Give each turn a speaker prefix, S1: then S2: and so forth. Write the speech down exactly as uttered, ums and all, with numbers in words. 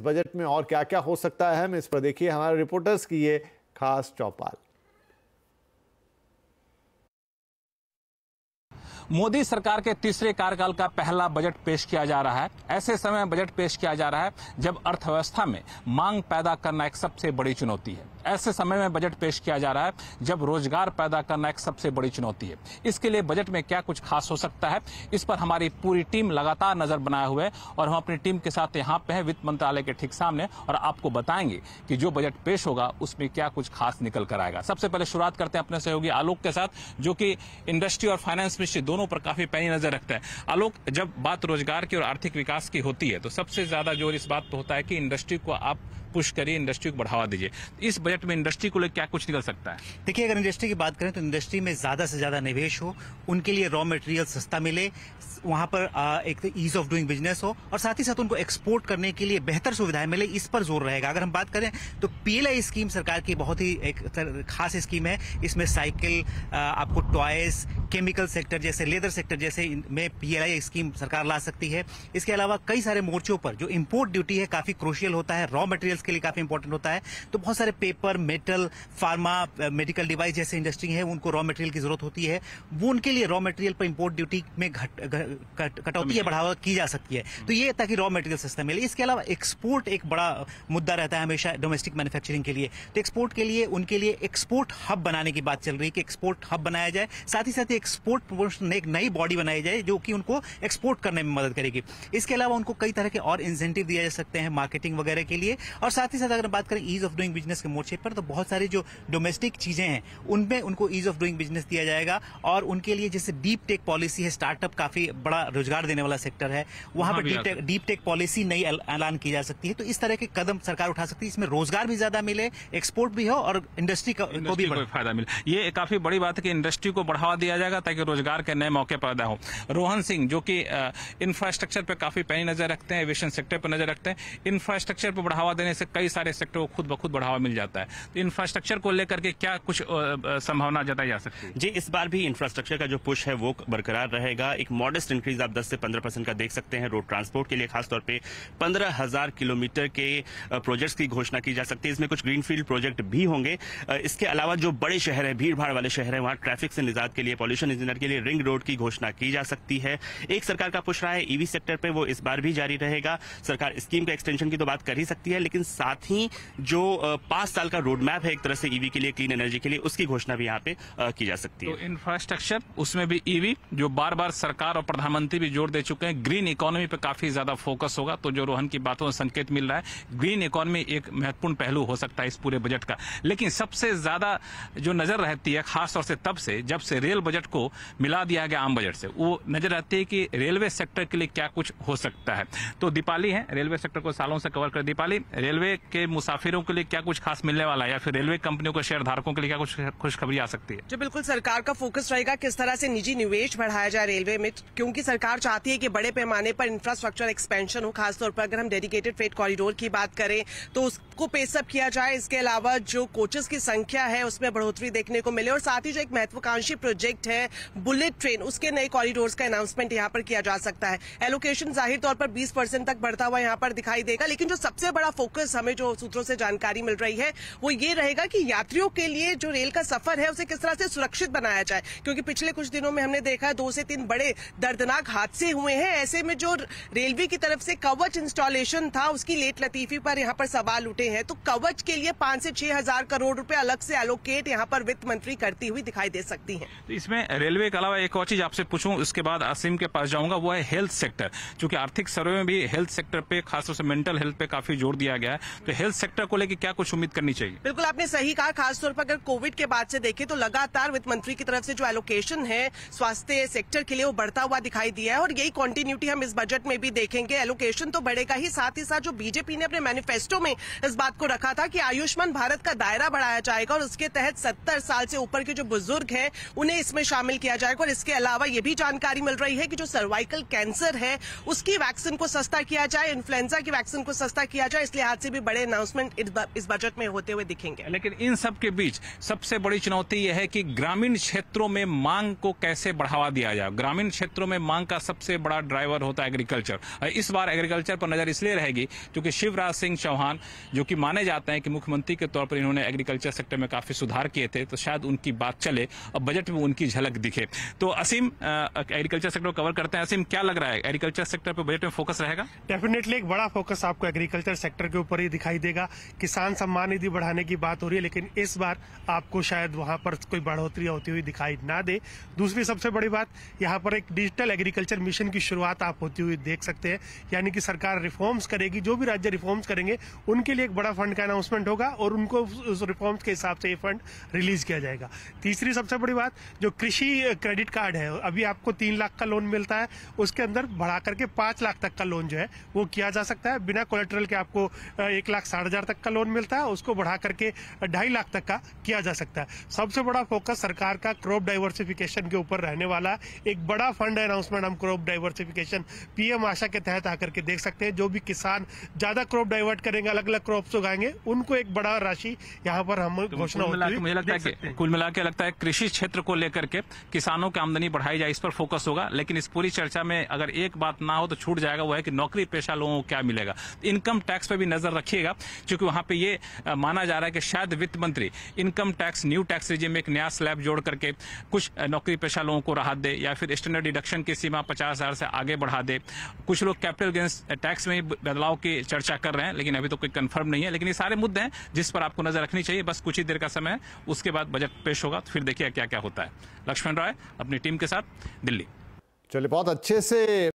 S1: Budget में और क्या क्या हो सकता है अहम, इस पर देखिए हमारे रिपोर्टर्स की ये खास चौपाल।
S2: मोदी सरकार के तीसरे कार्यकाल का पहला बजट पेश किया जा रहा है। ऐसे समय बजट पेश किया जा रहा है जब अर्थव्यवस्था में मांग पैदा करना एक सबसे बड़ी चुनौती है। ऐसे समय में बजट पेश किया जा रहा है जब रोजगार पैदा करना एक सबसे बड़ी चुनौती है। इसके लिए बजट में क्या कुछ खास हो सकता है, इस पर हमारी पूरी टीम लगातार नजर बनाए हुए है और हम अपनी टीम के साथ यहाँ पे हैं वित्त मंत्रालय के ठीक सामने और आपको बताएंगे कि जो बजट पेश होगा उसमें क्या कुछ खास निकल कर आएगा। सबसे पहले शुरुआत करते हैं अपने सहयोगी आलोक के साथ, जो कि इंडस्ट्री और फाइनेंस मिनिस्ट्री दोनों पर काफी पैनी नजर रखता है। आलोक, जब बात रोजगार की और आर्थिक विकास की होती है तो सबसे ज्यादा जोर इस बात पर होता है कि इंडस्ट्री को आप पुश करिए, इंडस्ट्री को बढ़ावा दीजिए। इस बजट में इंडस्ट्री को लेकर क्या कुछ निकल सकता है?
S3: देखिए, अगर इंडस्ट्री की बात करें तो इंडस्ट्री में ज्यादा से ज्यादा निवेश हो, उनके लिए रॉ मटेरियल सस्ता मिले, वहां पर एक तो ईज ऑफ डूइंग बिजनेस हो और साथ ही साथ उनको एक्सपोर्ट करने के लिए बेहतर सुविधाएं मिले, इस पर जोर रहेगा। अगर हम बात करें तो पीएलआई स्कीम सरकार की बहुत ही एक खास स्कीम है। इसमें साइकिल, आपको टॉयज, केमिकल सेक्टर जैसे, लेदर सेक्टर जैसे में पीएलआई स्कीम सरकार ला सकती है। इसके अलावा कई सारे मोर्चों पर जो इम्पोर्ट ड्यूटी है काफी क्रूशियल होता है, रॉ मटेरियल्स के लिए काफी इंपॉर्टेंट होता है। तो बहुत सारे paper, metal, pharma, medical device जैसे इंडस्ट्री है, उनको रॉ मटेरियल की जरूरत होती है। वो उनके लिए रॉ मटेरियल पर इम्पोर्ट ड्यूटी में घट कटौती या बढ़ावा की जा सकती है। तो ये ताकि रॉ मटेरियल सस्ता मिले। इसके अलावा एक्सपोर्ट एक बड़ा मुद्दा रहता है हमेशा डोमेस्टिक मैन्युफैक्चरिंग के लिए। तो एक्सपोर्ट के लिए उनके लिए एक्सपोर्ट हब बनाने की बात चल रही है कि एक्सपोर्ट हब बनाया जाए। साथ ही साथ एक्सपोर्ट प्रमोशन एक नई बॉडी बनाई जाए जो कि उनको एक्सपोर्ट करने में मदद करेगी। इसके अलावा उनको कई तरह के और इंसेंटिव दिए जा सकते हैं मार्केटिंग वगैरह के लिए। और साथ ही साथ अगर बात करें ईज ऑफ डूइंग बिजनेस के मोर्चे पर, तो बहुत सारी जो डोमेस्टिक चीजें हैं उनमें उनको ईज ऑफ डूइंग बिजनेस दिया जाएगा। और उनके लिए जैसे डीप टेक पॉलिसी है, स्टार्टअप काफी बड़ा रोजगार देने वाला सेक्टर है, वहां पर deep tech deep tech policy नई ऐलान की जा सकती है। तो इस तरह के कदम सरकार उठा सकती है। इसमें रोजगार भी ज्यादा मिले, एक्सपोर्ट भी हो और इंडस्ट्री को भी
S2: फायदा मिले। ये काफी बड़ी बात है कि इंडस्ट्री को बढ़ावा दिया जाएगा ताकि रोजगार के नए मौके पैदा हो। रोहन सिंह, जो कि इंफ्रास्ट्रक्चर पर काफी पैनी नजर रखते हैं, एविएशन सेक्टर पर नजर रखते हैं। इंफ्रास्ट्रक्चर पर बढ़ावा देने से कई सारे सेक्टर को खुद ब खुद बढ़ावा मिल जाता है। तो इंफ्रास्ट्रक्चर को लेकर के क्या कुछ संभावना जताई जा सकती है?
S4: जी, इस बार भी इंफ्रास्ट्रक्चर का जो पुश है वो बरकरार रहेगा। एक मॉडेस्ट इंक्रीज आप दस से पंद्रह परसेंट का देख सकते हैं। रोड ट्रांसपोर्ट के लिए खासतौर पे पंद्रह हजार किलोमीटर के प्रोजेक्ट्स की घोषणा की जा सकती है। इसमें कुछ ग्रीनफील्ड प्रोजेक्ट भी होंगे। इसके अलावा जो बड़े शहर है, भीड़ भाड़ वाले शहर है, वहां ट्रैफिक से निजात के लिए, पॉल्यूशन इंजीनियर के लिए रिंग रोड की घोषणा की जा सकती है। एक सरकार का पुश रहा है ईवी सेक्टर पे, वो इस बार भी जारी रहेगा। सरकार स्कीम के एक्सटेंशन की तो बात कर ही सकती है, लेकिन साथ ही जो पांच साल का रोड मैप है एक तरह से ईवी के लिए, क्लीन एनर्जी के लिए, उसकी घोषणा भी यहाँ पे की जा सकती है।
S2: तो इंफ्रास्ट्रक्चर, उसमें भी ईवी, जो बार बार सरकार और प्रधानमंत्री भी जोर दे चुके हैं, ग्रीन इकोनॉमी पे काफी ज्यादा फोकस होगा। तो जो रोहन की बातों से संकेत मिल रहा है, ग्रीन इकोनॉमी एक महत्वपूर्ण पहलू हो सकता है इस पूरे बजट का। लेकिन सबसे ज्यादा जो नजर रहती है, खासतौर से तब से जब से रेल बजट को मिला दिया गया आम बजट से, वो नजर रहती है कि रेलवे सेक्टर के लिए क्या कुछ हो सकता है। तो दीपाली है, रेलवे सेक्टर को सालों से कवर कर। दीपाली, रेलवे के मुसाफिरों के लिए क्या कुछ खास मिलने वाला है या फिर रेलवे कंपनियों के शेयर धारकों के लिए क्या कुछ खुशखबरी आ सकती है?
S5: जो बिल्कुल सरकार का फोकस रहेगा किस तरह से निजी निवेश बढ़ाया जाए रेलवे में, क्योंकि सरकार चाहती है कि बड़े पैमाने पर इंफ्रास्ट्रक्चर एक्सपेंशन हो। खासतौर पर अगर हम डेडिकेटेड फ्रेट कॉरिडोर की बात करें तो उसको पेसअप किया जाए। इसके अलावा जो कोचेस की संख्या है उसमें बढ़ोतरी देखने को मिले और साथ ही जो एक महत्वाकांक्षी प्रोजेक्ट है बुलेट ट्रेन, उसके नए कॉरिडोर्स का अनाउंसमेंट यहाँ पर किया जा सकता है। एलोकेशन जाहिर तौर पर बीस परसेंट तक बढ़ता हुआ यहाँ पर दिखाई देगा। लेकिन जो सबसे बड़ा फोकस हमें जो सूत्रों से जानकारी मिल रही है वो ये रहेगा कि यात्रियों के लिए जो रेल का सफर है उसे किस तरह से सुरक्षित बनाया जाए, क्योंकि पिछले कुछ दिनों में हमने देखा है दो से तीन बड़े दर्दनाक हादसे हुए हैं। ऐसे में जो रेलवे की तरफ से कवच इंस्टॉलेशन था उसकी लेट लतीफी पर यहाँ पर सवाल उठे हैं। तो कवच के लिए पांच से छह हजार करोड़ रुपए अलग से एलोकेट यहाँ पर वित्त मंत्री करती हुई दिखाई दे सकती है।
S2: तो इसमें रेलवे के अलावा एक और चीज आपसे पूछूं, उसके बाद आसिम के पास जाऊंगा, वो है हेल्थ सेक्टर। क्योंकि आर्थिक सर्वे में भी हेल्थ सेक्टर पे, खासतौर से मेंटल हेल्थ पे काफी जोर दिया गया है। तो हेल्थ सेक्टर को लेकर क्या कुछ उम्मीद करनी चाहिए?
S5: बिल्कुल आपने सही कहा। खासतौर पर अगर कोविड के बाद से देखें तो लगातार वित्त मंत्री की तरफ से जो एलोकेशन है स्वास्थ्य सेक्टर के लिए वो बढ़ता हुआ दिखाई दिया है और यही कंटिन्यूटी हम इस बजट में भी देखेंगे। एलोकेशन तो बढ़ेगा ही, साथ ही साथ जो बीजेपी ने अपने मैनिफेस्टो में इस बात को रखा था कि आयुष्मान भारत का दायरा बढ़ाया जाएगा और उसके तहत सत्तर साल से ऊपर के जो बुजुर्ग हैं उन्हें इसमें शामिल किया जाएगा। और इसके अलावा ये भी जानकारी मिल रही है कि जो सर्वाइकल कैंसर है उसकी वैक्सीन को सस्ता किया जाए, इन्फ्लुएंजा की वैक्सीन को सस्ता किया जाए। इस लिहाज से भी बड़े अनाउंसमेंट इस बजट में हो होते हुए दिखेंगे।
S2: लेकिन इन सब के बीच सबसे बड़ी चुनौती यह है कि ग्रामीण क्षेत्रों में मांग को कैसे बढ़ावा दिया जाए। ग्रामीण क्षेत्रों में मांग का सबसे बड़ा ड्राइवर होता है एग्रीकल्चर। इस बार एग्रीकल्चर पर नजर इसलिए रहेगी क्योंकि शिवराज सिंह चौहान, जो कि माने जाते हैं कि मुख्यमंत्री के तौर पर इन्होंने एग्रीकल्चर सेक्टर में काफी सुधार किए थे, तो शायद उनकी बात चले और बजट में उनकी झलक दिखे। तो असीम एग्रीकल्चर सेक्टर को कवर करते हैं। असीम, क्या लग रहा है, एग्रीकल्चर सेक्टर पर बजट में फोकस रहेगा?
S6: डेफिनेटली एक बड़ा फोकस आपको एग्रीकल्चर सेक्टर के ऊपर ही दिखाई देगा। किसान सम्मान निधि बढ़ाने की बात हो रही है, लेकिन इस बार आपको शायद वहां पर कोई बढ़ोतरी होती हुई दिखाई ना दे। दूसरी सबसे बड़ी बात, यहाँ पर एक डिजिटल एग्रीकल्चर मिशन की शुरुआत आप होती हुई देख सकते हैं, यानी कि सरकार रिफॉर्म्स करेगी। जो भी राज्य रिफॉर्म्स करेंगे उनके लिए एक बड़ा फंड का अनाउंसमेंट होगा और उनको उस रिफॉर्म्स के हिसाब से ये फंड रिलीज किया जाएगा। तीसरी सबसे बड़ी बात, जो कृषि क्रेडिट कार्ड है, अभी आपको तीन लाख का लोन मिलता है, उसके अंदर बढ़ा करके पांच लाख तक का लोन जो है वो किया जा सकता है। बिना कोलेटरल के आपको एक लाख साठ हजार तक का लोन मिलता है, उसको बढ़ा करके ढाई लाख तक का किया जा सकता है। सबसे बड़ा फोकस सरकार का क्रॉप डाइवर्सिफिकेशन के ऊपर रहने वाला। एक बड़ा फंड अनाउंसमेंट हम क्रॉप डाइवर्सिफिकेशन पीएम आशा के तहत आकर के देख सकते हैं। जो भी किसान ज्यादा क्रॉप डाइवर्ट करेंगे, अलग अलग क्रॉप्स उगाएंगे, उनको एक बड़ा राशि यहाँ पर हम घोषणा होती है।
S2: मुझे लगता है कि कुल मिला के लगता है कृषि क्षेत्र को लेकर के किसानों की आमदनी बढ़ाई जाए, इस पर फोकस होगा। लेकिन इस पूरी चर्चा में अगर एक बात ना हो तो छूट जाएगा, वो है कि नौकरी पेशा लोगों को क्या मिलेगा। इनकम टैक्स पे भी नजर रखिएगा, क्योंकि वहां पे ये माना जा रहा है कि शायद वित्त मंत्री income tax new tax regime में एक नया स्लैब जोड़ करके कुछ नौकरी पेशा लोगों को राहत दे, या फिर स्टैंडर्ड डिडक्शन की सीमा पचास हजार से आगे बढ़ा दे। कुछ लोग कैपिटल गेन्स टैक्स में बदलाव की चर्चा कर रहे हैं, लेकिन अभी तो कोई कंफर्म नहीं है। लेकिन ये सारे मुद्दे हैं जिस पर आपको नजर रखनी चाहिए। बस कुछ ही देर का समय है, उसके बाद बजट पेश होगा, तो फिर देखिए क्या क्या होता है। लक्ष्मण राय अपनी टीम के साथ, दिल्ली।
S1: चलिए, बहुत अच्छे से